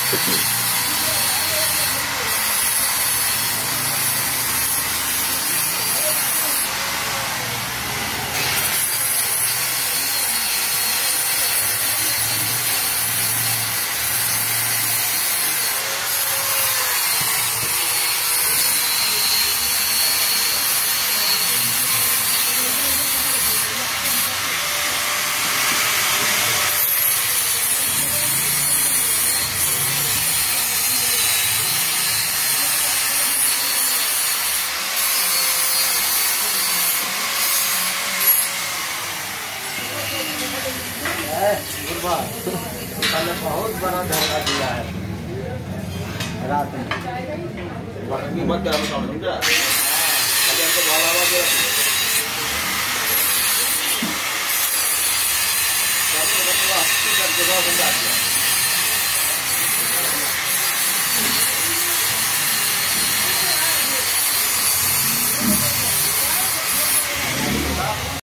बहुत बड़ा धोखा दिया है रात में। मत कर समझा अभी हमको बोला हुआ जो करके